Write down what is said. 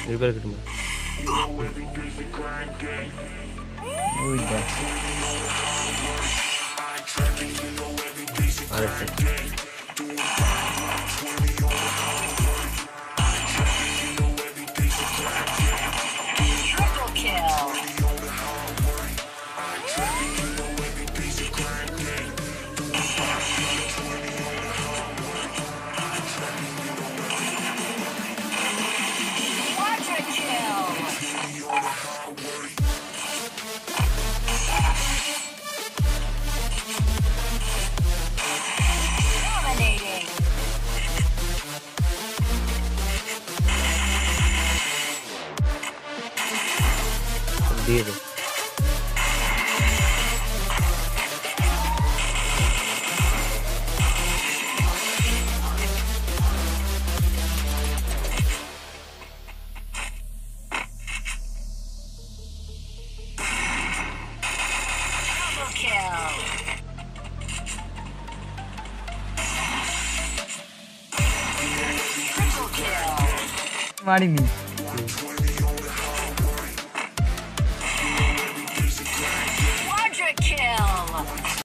Repair kit में ওইটা আরেকটা Triple kill. Quadra kill. Dominating. দিয়ে দে Double kill. Triple kill. মারিনি